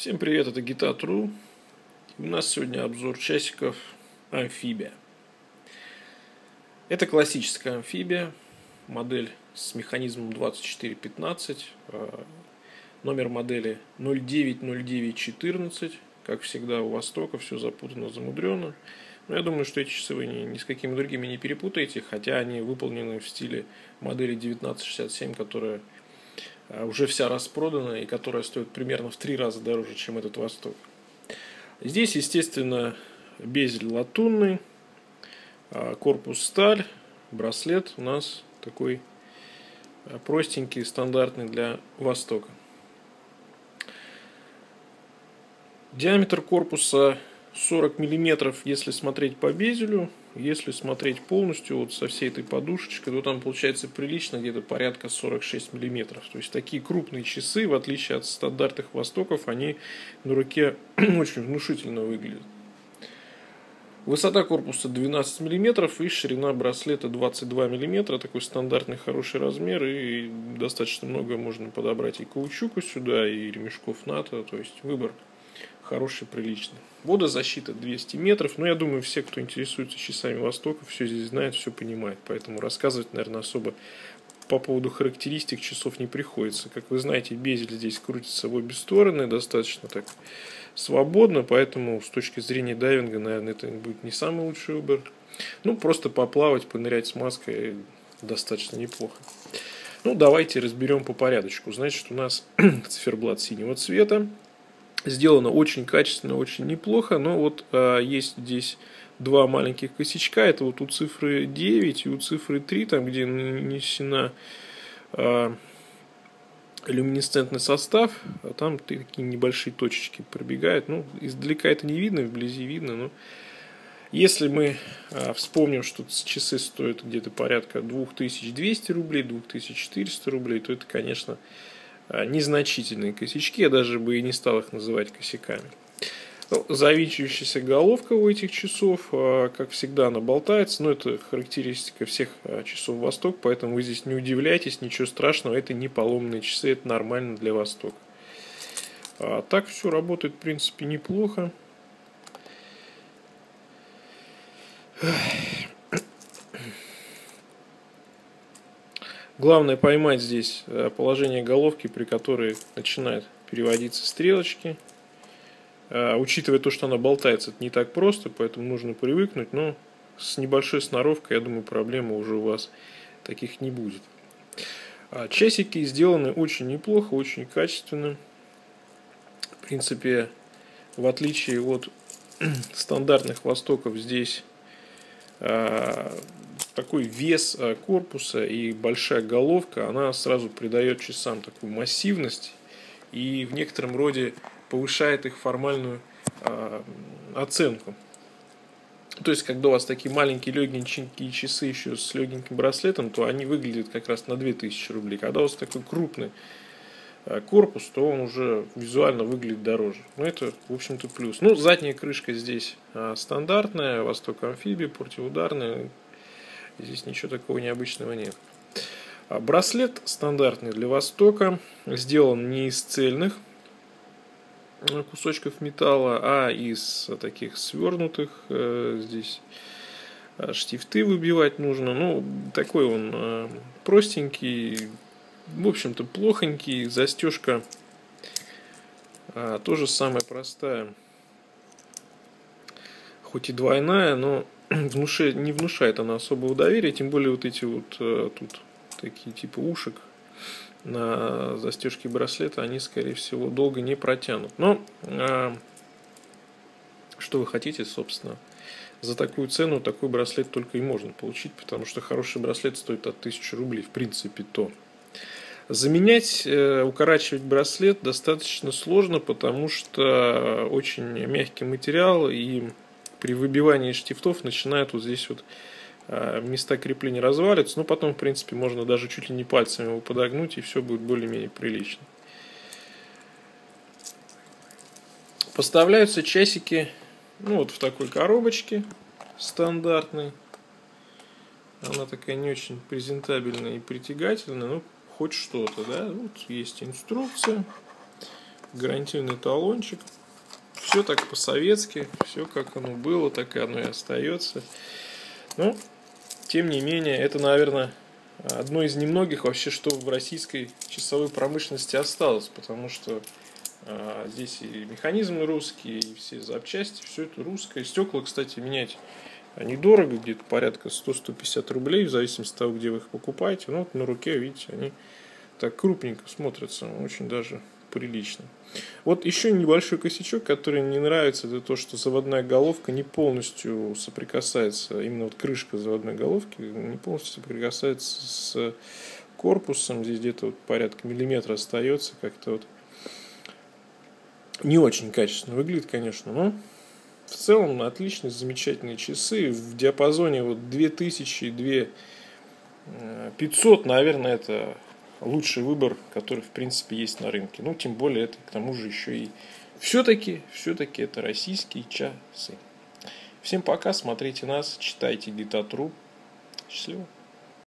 Всем привет, это Guitar.ru. У нас сегодня обзор часиков Amphibia. Это классическая Amphibia, модель с механизмом 2415, номер модели 090914. Как всегда у Востока все запутано, замудрено. Но я думаю, что эти часы вы ни с какими другими не перепутаете, хотя они выполнены в стиле модели 1967, которая уже вся распродана и которая стоит примерно в 3 раза дороже, чем этот Восток. Здесь, естественно, безель латунный, корпус сталь, браслет у нас такой простенький, стандартный для Востока. Диаметр корпуса 40 мм, если смотреть по безелю. Если смотреть полностью вот со всей этой подушечкой, то там получается прилично, где-то порядка 46 мм. То есть такие крупные часы, в отличие от стандартных Востоков, они на руке очень внушительно выглядят. Высота корпуса 12 мм и ширина браслета 22 мм. Такой стандартный хороший размер, и достаточно много можно подобрать и каучуку сюда, и ремешков НАТО. То есть выбор хороший, приличный. Водозащита 200 метров. Но я думаю, все, кто интересуется часами Востока, все здесь знает, все понимает. Поэтому рассказывать, наверное, особо по поводу характеристик часов не приходится. Как вы знаете, безель здесь крутится в обе стороны, достаточно так свободно. Поэтому с точки зрения дайвинга, наверное, это будет не самый лучший выбор. Ну, просто поплавать, понырять с маской достаточно неплохо. Ну, давайте разберем по порядочку. Значит, у нас циферблат синего цвета. Сделано очень качественно, очень неплохо, но вот есть здесь два маленьких косячка. Это вот у цифры 9 и у цифры 3, там где нанесена люминесцентный состав, а там такие небольшие точечки пробегают. Ну, издалека это не видно, вблизи видно, но если мы вспомним, что часы стоят где-то порядка 2200 рублей, 2400 рублей, то это, конечно, незначительные косячки, я даже бы и не стал их называть косяками. Ну, завинчивающаяся головка у этих часов, как всегда, она болтается, но это характеристика всех часов Восток, поэтому вы здесь не удивляйтесь, ничего страшного, это не поломанные часы, это нормально для Востока. Так все работает, в принципе, неплохо. Главное поймать здесь положение головки, при которой начинают переводиться стрелочки. Учитывая то, что она болтается, это не так просто, поэтому нужно привыкнуть. Но с небольшой сноровкой, я думаю, проблемы уже у вас таких не будет. Часики сделаны очень неплохо, очень качественно. В принципе, в отличие от стандартных Востоков, здесь такой вес корпуса и большая головка, она сразу придает часам такую массивность и в некотором роде повышает их формальную оценку. То есть, когда у вас такие маленькие легенькие часы еще с легеньким браслетом, то они выглядят как раз на 2000 рублей. Когда у вас такой крупный корпус, то он уже визуально выглядит дороже. Но это, в общем-то, плюс. Ну, задняя крышка здесь стандартная, Восток Амфибия, противоударная. Здесь ничего такого необычного нет. Браслет стандартный для Востока. Сделан не из цельных кусочков металла, а из таких свернутых. Здесь штифты выбивать нужно. Ну, такой он простенький. В общем-то, плохонький. Застежка тоже самая простая. Хоть и двойная, но не внушает она особого доверия, тем более вот эти вот тут такие типа ушек на застежке браслета, они, скорее всего, долго не протянут. Но что вы хотите, собственно, за такую цену такой браслет только и можно получить, потому что хороший браслет стоит от 1000 рублей, в принципе, то. Заменять, укорачивать браслет достаточно сложно, потому что очень мягкий материал, и при выбивании штифтов начинают вот здесь вот места крепления разваливаться. Но потом, в принципе, можно даже чуть ли не пальцами его подогнуть, и все будет более-менее прилично. Поставляются часики вот в такой коробочке стандартной. Она такая не очень презентабельная и притягательная, но хоть что-то, да. Вот есть инструкция. гарантийный талончик. Все так по-советски, все как оно было, так и оно и остается. Но, тем не менее, это, наверное, одно из немногих вообще, что в российской часовой промышленности осталось, потому что здесь и механизмы русские, и все запчасти, все это русское. Стекла, кстати, менять недорого, где-то порядка 100-150 рублей, в зависимости от того, где вы их покупаете. Ну, вот на руке, видите, они так крупненько смотрятся, очень даже прилично. Вот еще небольшой косячок, который мне не нравится, это то, что заводная головка не полностью соприкасается, именно вот крышка заводной головки не полностью соприкасается с корпусом. Здесь где-то вот порядка миллиметра остается, как-то вот не очень качественно выглядит, конечно, но в целом отличные, замечательные часы. В диапазоне вот 2000-2500, наверное, это лучший выбор, который в принципе есть на рынке. Ну, тем более это к тому же еще и все-таки это российские часы. Всем пока, смотрите нас, читайте Гита.ру. Счастливо.